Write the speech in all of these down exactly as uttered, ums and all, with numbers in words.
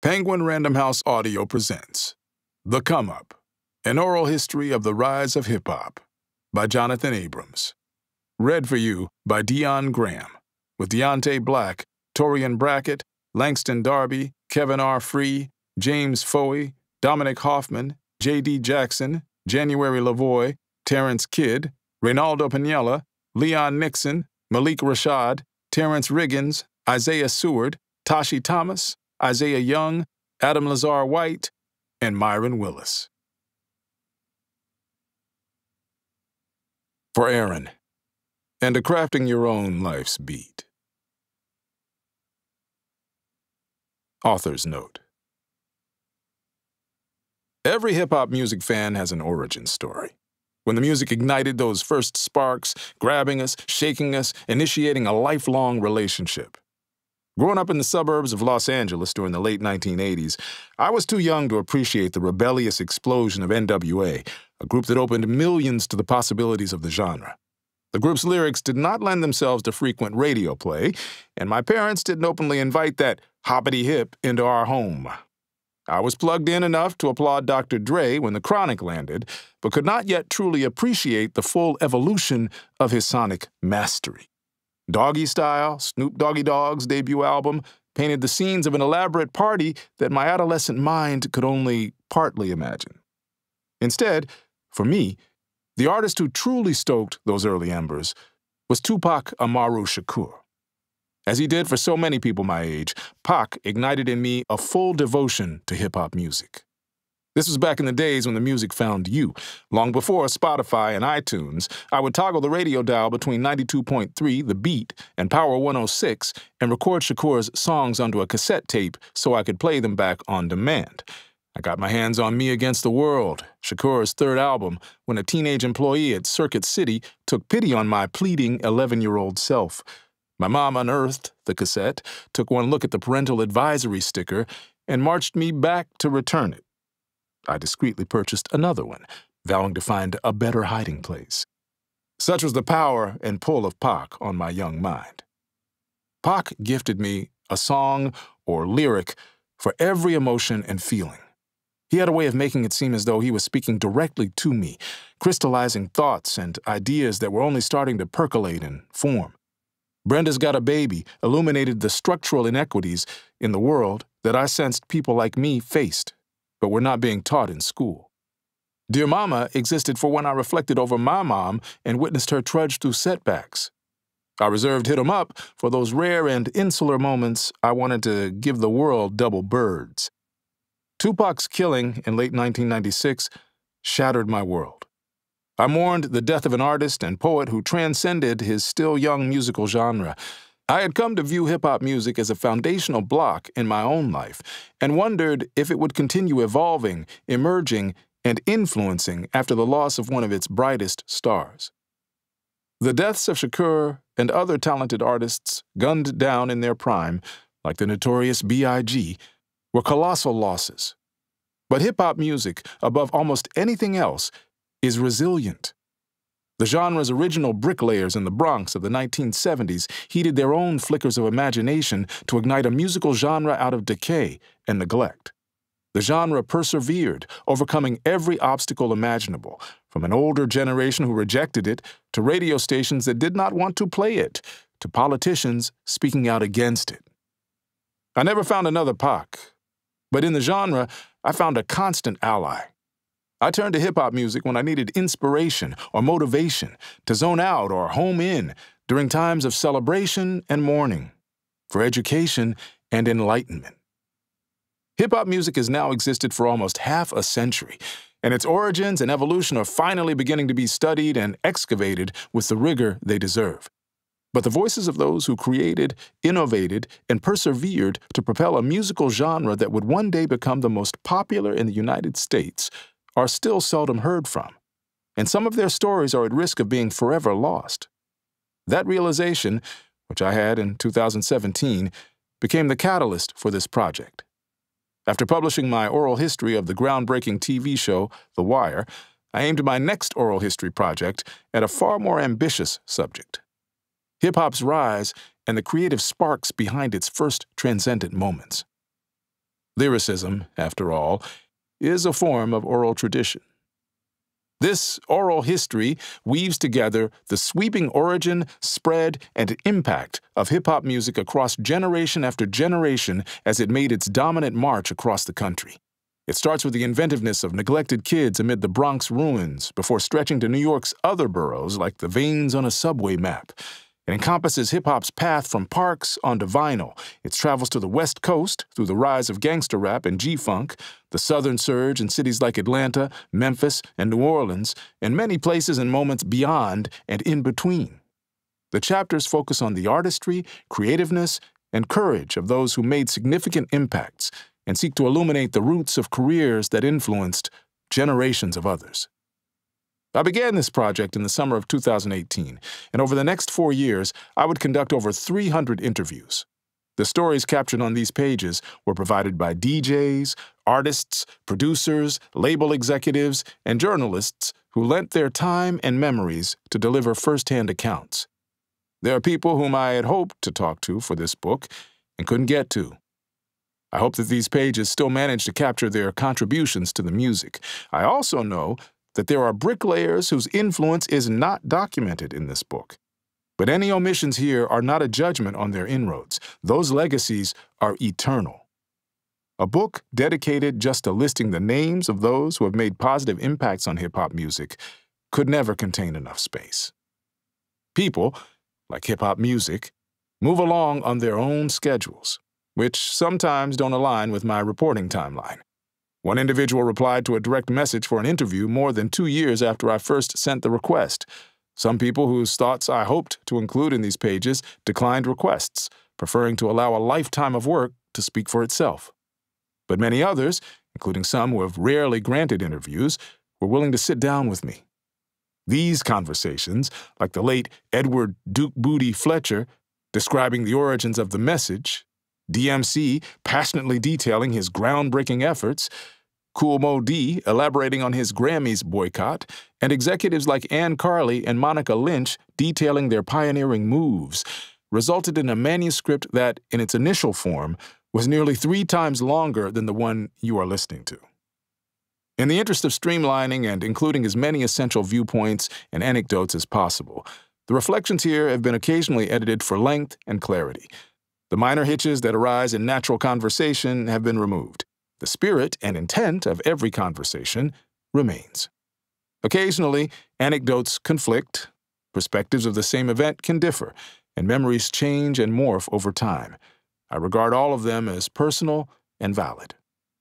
Penguin Random House Audio presents The Come Up, an oral history of the rise of hip-hop by Jonathan Abrams. Read for you by Dion Graham, with Diontae Black, Torian Brackett, Langston Darby, Kevin R. Free, James Fouhey, Dominic Hoffman, J D Jackson, January LaVoy, Terrence Kidd, Reynaldo Piniella, Leon Nixon, Malik Rashad, Terrence Riggins, Isaiah Seward, Tashi Thomas, Isaiah Young, Adam Lazarre-White, and Myron Willis. For Aaron, and to crafting your own life's beat. Author's note. Every hip-hop music fan has an origin story. When the music ignited those first sparks, grabbing us, shaking us, initiating a lifelong relationship. Growing up in the suburbs of Los Angeles during the late nineteen eighties, I was too young to appreciate the rebellious explosion of N W A, a group that opened millions to the possibilities of the genre. The group's lyrics did not lend themselves to frequent radio play, and my parents didn't openly invite that hoppity-hip into our home. I was plugged in enough to applaud Doctor Dre when the Chronic landed, but could not yet truly appreciate the full evolution of his sonic mastery. Doggy Style, Snoop Doggy Dogg's debut album, painted the scenes of an elaborate party that my adolescent mind could only partly imagine. Instead, for me, the artist who truly stoked those early embers was Tupac Amaru Shakur. As he did for so many people my age, Pac ignited in me a full devotion to hip-hop music. This was back in the days when the music found you. Long before Spotify and iTunes, I would toggle the radio dial between ninety-two point three, The Beat, and Power one oh six and record Shakur's songs onto a cassette tape so I could play them back on demand. I got my hands on Me Against the World, Shakur's third album, when a teenage employee at Circuit City took pity on my pleading eleven-year-old self. My mom unearthed the cassette, took one look at the parental advisory sticker, and marched me back to return it. I discreetly purchased another one, vowing to find a better hiding place. Such was the power and pull of Pac on my young mind. Pac gifted me a song or lyric for every emotion and feeling. He had a way of making it seem as though he was speaking directly to me, crystallizing thoughts and ideas that were only starting to percolate and form. Brenda's Got a Baby illuminated the structural inequities in the world that I sensed people like me faced, but were not being taught in school. Dear Mama existed for when I reflected over my mom and witnessed her trudge through setbacks. I reserved Hit 'em Up for those rare and insular moments I wanted to give the world double birds. Tupac's killing in late nineteen ninety-six shattered my world. I mourned the death of an artist and poet who transcended his still young musical genre. I had come to view hip-hop music as a foundational block in my own life and wondered if it would continue evolving, emerging, and influencing after the loss of one of its brightest stars. The deaths of Shakur and other talented artists gunned down in their prime, like the notorious B I G, were colossal losses. But hip-hop music, above almost anything else, is resilient. The genre's original bricklayers in the Bronx of the nineteen seventies heeded their own flickers of imagination to ignite a musical genre out of decay and neglect. The genre persevered, overcoming every obstacle imaginable, from an older generation who rejected it, to radio stations that did not want to play it, to politicians speaking out against it. I never found another Pac, but in the genre, I found a constant ally. I turned to hip-hop music when I needed inspiration or motivation, to zone out or home in during times of celebration and mourning, for education and enlightenment. Hip-hop music has now existed for almost half a century, and its origins and evolution are finally beginning to be studied and excavated with the rigor they deserve. But the voices of those who created, innovated, and persevered to propel a musical genre that would one day become the most popular in the United States are still seldom heard from, and some of their stories are at risk of being forever lost. That realization, which I had in two thousand seventeen, became the catalyst for this project. After publishing my oral history of the groundbreaking T V show, The Wire, I aimed my next oral history project at a far more ambitious subject: hip-hop's rise and the creative sparks behind its first transcendent moments. Lyricism, after all, is a form of oral tradition. This oral history weaves together the sweeping origin, spread, and impact of hip-hop music across generation after generation as it made its dominant march across the country. It starts with the inventiveness of neglected kids amid the Bronx ruins before stretching to New York's other boroughs like the veins on a subway map. It encompasses hip-hop's path from parks onto vinyl. It travels to the West Coast through the rise of gangster rap and G-Funk, the Southern surge in cities like Atlanta, Memphis, and New Orleans, and many places and moments beyond and in between. The chapters focus on the artistry, creativeness, and courage of those who made significant impacts and seek to illuminate the roots of careers that influenced generations of others. I began this project in the summer of two thousand eighteen, and over the next four years, I would conduct over three hundred interviews. The stories captured on these pages were provided by D Js, artists, producers, label executives, and journalists who lent their time and memories to deliver first-hand accounts. There are people whom I had hoped to talk to for this book and couldn't get to. I hope that these pages still manage to capture their contributions to the music. I also know that there are bricklayers whose influence is not documented in this book. But any omissions here are not a judgment on their inroads. Those legacies are eternal. A book dedicated just to listing the names of those who have made positive impacts on hip-hop music could never contain enough space. People, like hip-hop music, move along on their own schedules, which sometimes don't align with my reporting timeline. One individual replied to a direct message for an interview more than two years after I first sent the request. Some people whose thoughts I hoped to include in these pages declined requests, preferring to allow a lifetime of work to speak for itself. But many others, including some who have rarely granted interviews, were willing to sit down with me. These conversations, like the late Edward Duke Booty Fletcher, describing the origins of the message, D M C passionately detailing his groundbreaking efforts, Kool Mo D elaborating on his Grammys boycott, and executives like Ann Carley and Monica Lynch detailing their pioneering moves, resulted in a manuscript that, in its initial form, was nearly three times longer than the one you are listening to. In the interest of streamlining and including as many essential viewpoints and anecdotes as possible, the reflections here have been occasionally edited for length and clarity. The minor hitches that arise in natural conversation have been removed. The spirit and intent of every conversation remains. Occasionally, anecdotes conflict, perspectives of the same event can differ, and memories change and morph over time. I regard all of them as personal and valid.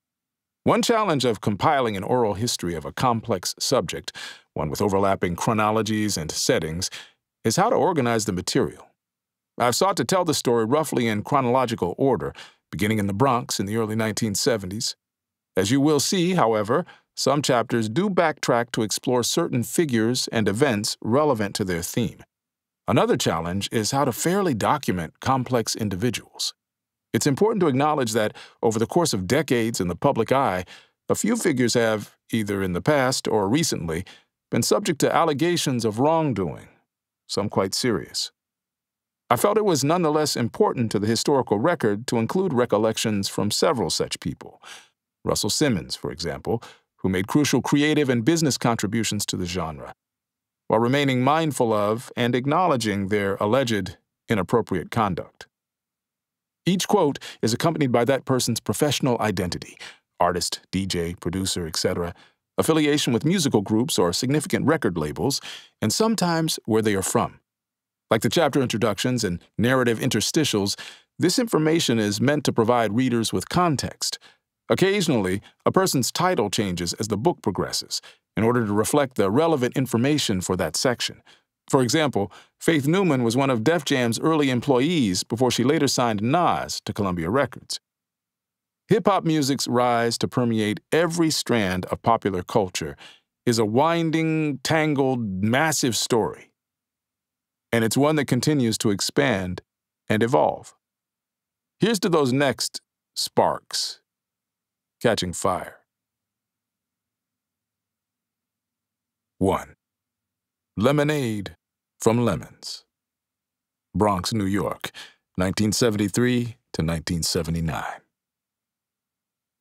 One challenge of compiling an oral history of a complex subject, one with overlapping chronologies and settings, is how to organize the material. I've sought to tell the story roughly in chronological order, beginning in the Bronx in the early nineteen seventies. As you will see, however, some chapters do backtrack to explore certain figures and events relevant to their theme. Another challenge is how to fairly document complex individuals. It's important to acknowledge that, over the course of decades in the public eye, a few figures have, either in the past or recently, been subject to allegations of wrongdoing, some quite serious. I felt it was nonetheless important to the historical record to include recollections from several such people. Russell Simmons, for example, who made crucial creative and business contributions to the genre, while remaining mindful of and acknowledging their alleged inappropriate conduct. Each quote is accompanied by that person's professional identity, artist, D J, producer, et cetera, affiliation with musical groups or significant record labels, and sometimes where they are from. Like the chapter introductions and narrative interstitials, this information is meant to provide readers with context. Occasionally, a person's title changes as the book progresses in order to reflect the relevant information for that section. For example, Faith Newman was one of Def Jam's early employees before she later signed Nas to Columbia Records. Hip-hop music's rise to permeate every strand of popular culture is a winding, tangled, massive story. And it's one that continues to expand and evolve. Here's to those next sparks catching fire. one. Lemonade from Lemons. Bronx, New York, nineteen seventy-three to nineteen seventy-nine.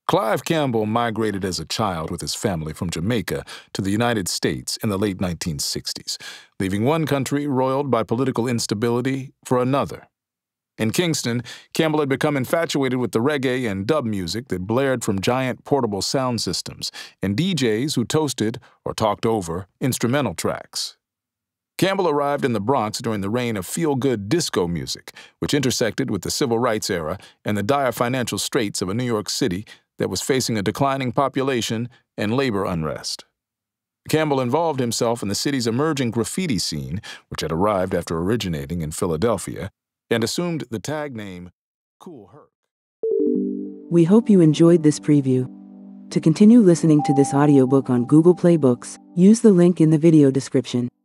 Clive Campbell migrated as a child with his family from Jamaica to the United States in the late nineteen sixties, leaving one country roiled by political instability for another. In Kingston, Campbell had become infatuated with the reggae and dub music that blared from giant portable sound systems and D Js who toasted or talked over instrumental tracks. Campbell arrived in the Bronx during the reign of feel-good disco music, which intersected with the civil rights era and the dire financial straits of a New York City that was facing a declining population and labor unrest. Campbell involved himself in the city's emerging graffiti scene, which had arrived after originating in Philadelphia, and assumed the tag name Cool Herc. We hope you enjoyed this preview. To continue listening to this audiobook on Google Play Books, use the link in the video description.